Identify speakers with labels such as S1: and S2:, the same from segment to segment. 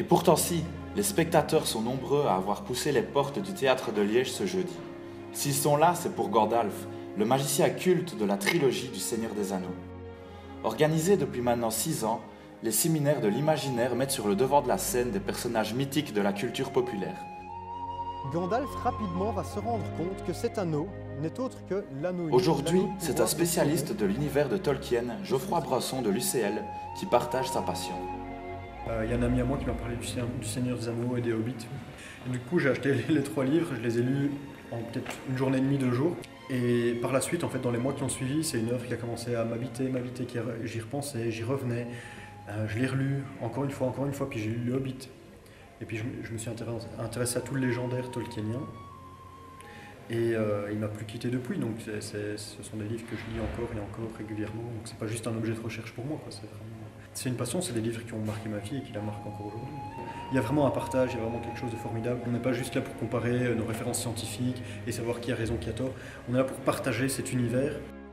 S1: pourtant si, les spectateurs sont nombreux à avoir poussé les portes du théâtre de Liège ce jeudi. S'ils sont là, c'est pour Gandalf, le magicien culte de la trilogie du Seigneur des Anneaux. Organisés depuis maintenant 6 ans, les séminaires de l'imaginaire mettent sur le devant de la scène des personnages mythiques de la culture populaire.
S2: Gandalf rapidement va se rendre compte que cet anneau n'est autre que l'anneau.
S1: Aujourd'hui, c'est un spécialiste de l'univers de Tolkien, Geoffroy Brasson de l'UCL, qui partage sa passion.
S3: Il y a un ami à moi qui m'a parlé du Seigneur des Anneaux et des Hobbits. Et du coup, j'ai acheté les 3 livres, je les ai lus en peut-être une journée et demie, 2 jours. Et par la suite, en fait, dans les mois qui ont suivi, c'est une œuvre qui a commencé à m'habiter, j'y repensais, j'y revenais. Je l'ai relu encore une fois, puis j'ai lu le Hobbit. Et puis je me suis intéressé à tout le légendaire tolkienien. Et il m'a plus quitté depuis, donc ce sont des livres que je lis encore et encore régulièrement. Donc c'est pas juste un objet de recherche pour moi, quoi. C'est une passion, c'est des livres qui ont marqué ma vie et qui la marquent encore aujourd'hui. Il y a vraiment un partage, il y a vraiment quelque chose de formidable. On n'est pas juste là pour comparer nos références scientifiques et savoir qui a raison, qui a tort. On est là pour partager cet univers.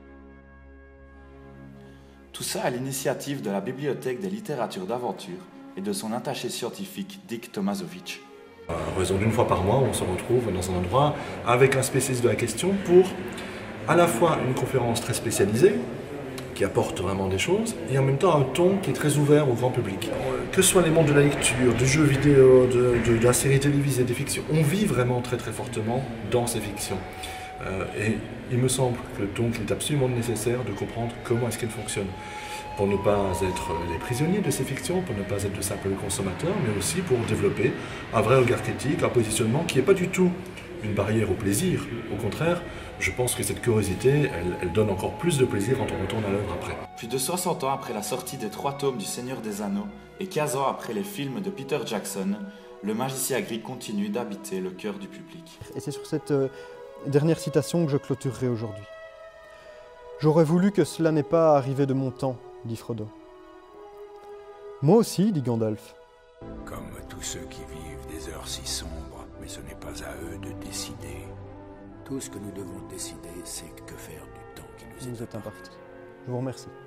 S1: Tout ça à l'initiative de la Bibliothèque des littératures d'aventure et de son attaché scientifique Dick Tomasovic.
S4: À raison d'une fois par mois, on se retrouve dans un endroit avec un spécialiste de la question pour à la fois une conférence très spécialisée, qui apporte vraiment des choses, et en même temps un ton qui est très ouvert au grand public. Que ce soit les mondes de la lecture, du jeu vidéo, de la série télévisée, des fictions, on vit vraiment très très fortement dans ces fictions. Et il me semble que donc il est absolument nécessaire de comprendre comment est-ce qu'elles fonctionnent, pour ne pas être les prisonniers de ces fictions, pour ne pas être de simples consommateurs, mais aussi pour développer un vrai regard critique, un positionnement qui n'est pas du tout une barrière au plaisir. Au contraire, je pense que cette curiosité, elle donne encore plus de plaisir quand on retourne à l'œuvre après.
S1: Plus de 60 ans après la sortie des 3 tomes du Seigneur des Anneaux et 15 ans après les films de Peter Jackson, le magicien gris continue d'habiter le cœur du public.
S2: Et c'est sur cette dernière citation que je clôturerai aujourd'hui. J'aurais voulu que cela n'ait pas arrivé de mon temps, dit Frodo. Moi aussi, dit Gandalf.
S5: Comme tous ceux qui vivent des heures si sombres, mais ce n'est pas à eux de décider. Tout ce que nous devons décider, c'est que faire du temps qui nous est
S2: imparti. Je vous remercie.